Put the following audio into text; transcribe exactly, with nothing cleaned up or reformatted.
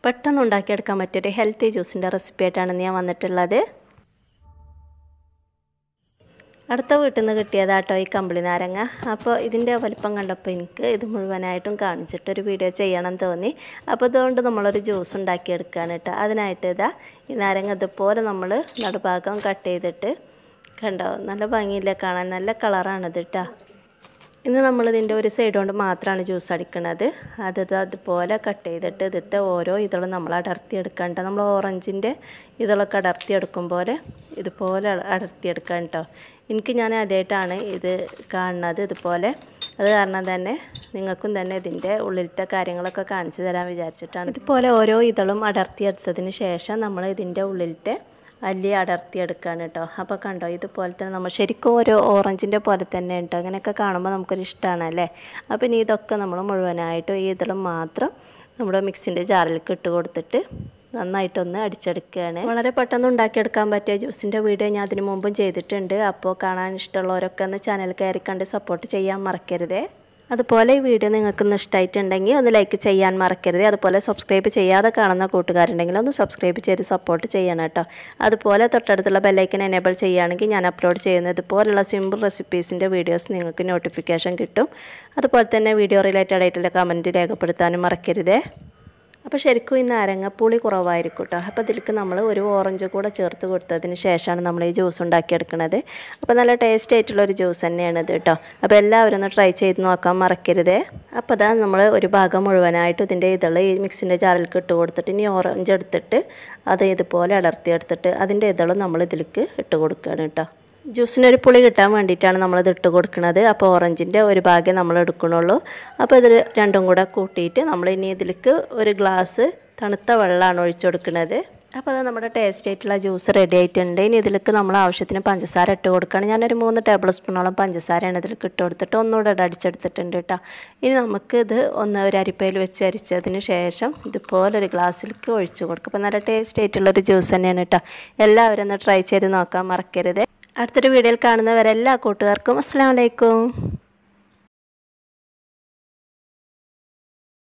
പെട്ടെന്ന് ഉണ്ടാക്കിയെടുക്കാൻ പറ്റിയൊരു ഹെൽത്തി ജ്യൂസിൻ്റെ റെസിപ്പി ആയിട്ടാണ് ഞാൻ വന്നിട്ടുള്ളത്. അടുത്ത വീട്ടിൽ നിന്ന് കിട്ടിയതാട്ടോ ഈ കമ്പിളി നാരങ്ങ. അപ്പോൾ ഇതിൻ്റെ വലിപ്പം കണ്ടപ്പോൾ എനിക്ക് ഇത് മുഴുവനായിട്ടും കാണിച്ചിട്ടൊരു വീഡിയോ ചെയ്യണം തോന്നി. അപ്പോൾ അതുകൊണ്ട് നമ്മളൊരു ജ്യൂസ് ഉണ്ടാക്കിയെടുക്കുകയാണ് കേട്ടോ. അതിനായിട്ട് ഇതാ ഈ നാരങ്ങ ഇതുപോലെ നമ്മൾ നടുഭാഗം കട്ട് ചെയ്തിട്ട് കണ്ടോ, നല്ല ഭംഗിയില്ല കാണാൻ, നല്ല കളറാണിത് കേട്ടോ. ഇന്ന് നമ്മളിതിൻ്റെ ഒരു സൈഡ് കൊണ്ട് മാത്രമാണ് ജ്യൂസ് അടിക്കുന്നത്. അത് അതുപോലെ കട്ട് ചെയ്തിട്ട് ഇതിൻ്റെ ഓരോ ഇതളും നമ്മൾ അടർത്തിയെടുക്കാൻ. നമ്മൾ ഓറഞ്ചിൻ്റെ ഇതളൊക്കെ അടർത്തിയെടുക്കും പോലെ ഇതുപോലെ അടർത്തിയെടുക്കാൻ കേട്ടോ. എനിക്ക് ഞാൻ ആദ്യമായിട്ടാണ് ഇത് കാണുന്നത് ഇതുപോലെ. അത് കാരണം തന്നെ നിങ്ങൾക്കും തന്നെ ഇതിൻ്റെ ഉള്ളിലത്തെ കാര്യങ്ങളൊക്കെ കാണിച്ചു തരാൻ വിചാരിച്ചിട്ടാണ്. ഇതുപോലെ ഓരോ ഇതളും അടർത്തിയെടുത്തതിന് ശേഷം നമ്മൾ ഇതിൻ്റെ ഉള്ളിലത്തെ അല്ലി അടർത്തിയെടുക്കുകയാണ് കേട്ടോ. അപ്പോൾ കണ്ടോ, ഇതുപോലെ തന്നെ നമ്മൾ ശരിക്കും ഒരു ഓറഞ്ചിൻ്റെ പോലെ തന്നെ കേട്ടോ. അങ്ങനെയൊക്കെ കാണുമ്പോൾ നമുക്കൊരു ഇഷ്ടമാണല്ലേ. അപ്പോൾ ഇനി ഇതൊക്കെ നമ്മൾ മുഴുവനായിട്ടും ഈ ഇതളും മാത്രം നമ്മുടെ മിക്സിൻ്റെ ജാറിലേക്ക് ഇട്ട് കൊടുത്തിട്ട് നന്നായിട്ടൊന്ന് അടിച്ചെടുക്കുകയാണ്. വളരെ പെട്ടെന്ന് ഉണ്ടാക്കിയെടുക്കാൻ പറ്റിയ ജ്യൂസിൻ്റെ വീഡിയോ ഞാൻ അതിന് മുമ്പും ചെയ്തിട്ടുണ്ട്. അപ്പോൾ കാണാൻ ഇഷ്ടമുള്ളവരൊക്കെ ഒന്ന് ചാനൽ കയറി കണ്ട് സപ്പോർട്ട് ചെയ്യാൻ മറക്കരുതേ. അതുപോലെ ഈ വീഡിയോ നിങ്ങൾക്കൊന്ന് ഇഷ്ടമായിട്ടുണ്ടെങ്കിൽ ഒന്ന് ലൈക്ക് ചെയ്യാൻ മറക്കരുത്. അതുപോലെ സബ്സ്ക്രൈബ് ചെയ്യാതെ കാണുന്ന കൂട്ടുകാരുണ്ടെങ്കിൽ ഒന്ന് സബ്സ്ക്രൈബ് ചെയ്ത് സപ്പോർട്ട് ചെയ്യണം കേട്ടോ. അതുപോലെ തൊട്ടടുത്തുള്ള ബെല്ലൈക്കൻ എനേബിൾ ചെയ്യുകയാണെങ്കിൽ ഞാൻ അപ്ലോഡ് ചെയ്യുന്ന ഇതുപോലുള്ള സിമ്പിൾ റെസിപ്പീസിൻ്റെ വീഡിയോസ് നിങ്ങൾക്ക് നോട്ടിഫിക്കേഷൻ കിട്ടും. അതുപോലെ തന്നെ വീഡിയോ റിലേറ്റഡ് ആയിട്ടുള്ള കമൻറ്റ് രേഖപ്പെടുത്താനും മറക്കരുതേ. അപ്പോൾ ശരിക്കും ഈ നാരങ്ങ പുളി കുറവായിരിക്കും കേട്ടോ. അപ്പോൾ ഇതിലേക്ക് നമ്മൾ ഒരു ഓറഞ്ച് കൂടെ ചേർത്ത് കൊടുത്തതിന് ശേഷമാണ് നമ്മൾ ഈ ജ്യൂസ് ഉണ്ടാക്കിയെടുക്കുന്നത്. അപ്പോൾ നല്ല ടേസ്റ്റ് ആയിട്ടുള്ളൊരു ജ്യൂസ് തന്നെയാണ് ഇത് കേട്ടോ. അപ്പോൾ എല്ലാവരും ഒന്ന് ട്രൈ ചെയ്ത് നോക്കാൻ മറക്കരുതേ. അപ്പോൾ അതാ നമ്മൾ ഒരു ഭാഗം മുഴുവനായിട്ട് ഇതിൻ്റെ ഇതള് ഈ മിക്സിൻ്റെ ജാറിലേക്ക് ഇട്ട് കൊടുത്തിട്ട് ഇനി ഓറഞ്ച് എടുത്തിട്ട് അത് ഇതുപോലെ അടർത്തിയെടുത്തിട്ട് അതിൻ്റെ ഇതളും നമ്മൾ ഇതിലേക്ക് ഇട്ട് കൊടുക്കുകയാണ് കേട്ടോ. ജ്യൂസിനൊരു പുളി കിട്ടാൻ വേണ്ടിയിട്ടാണ് നമ്മളിത് ഇട്ട് കൊടുക്കുന്നത്. അപ്പോൾ ഓറഞ്ചിൻ്റെ ഒരു ഭാഗം നമ്മൾ എടുക്കണുള്ളൂ. അപ്പോൾ ഇത് രണ്ടും കൂടെ കൂട്ടിയിട്ട് നമ്മൾ ഇനി ഇതിലേക്ക് ഒരു ഗ്ലാസ് തണുത്ത വെള്ളമാണ് ഒഴിച്ചു കൊടുക്കുന്നത്. അപ്പോൾ അത് നമ്മുടെ ടേസ്റ്റ് ആയിട്ടുള്ള ജ്യൂസ് റെഡി ആയിട്ടുണ്ട്. ഇനി ഇതിലേക്ക് നമ്മൾ ആവശ്യത്തിന് പഞ്ചസാര ഇട്ട് കൊടുക്കുകയാണ്. ഞാനൊരു മൂന്ന് ടേബിൾ സ്പൂണോളം പഞ്ചസാരയാണ് ഇതിലേക്ക് ഇട്ട് കൊടുത്തിട്ട് ഒന്നുകൂടെ അടിച്ചെടുത്തിട്ടുണ്ട് കേട്ടോ. ഇനി നമുക്ക് ഇത് ഒന്ന് ഒരു അരിപ്പയിൽ വെച്ച് അരിച്ചതിന് ശേഷം ഇതുപോലെ ഒരു ഗ്ലാസ്സിലേക്ക് ഒഴിച്ചു കൊടുക്കും. അപ്പോൾ നല്ല ടേസ്റ്റ് ആയിട്ടുള്ളൊരു ജ്യൂസ് തന്നെയാണ് കേട്ടോ. എല്ലാവരും ഒന്ന് ട്രൈ ചെയ്ത് നോക്കാൻ മറക്കരുത്. അടുത്തൊരു വീഡിയോയിൽ കാണുന്നവരെല്ലാ കൂട്ടുകാർക്കും അസ്സലാമു അലൈക്കും.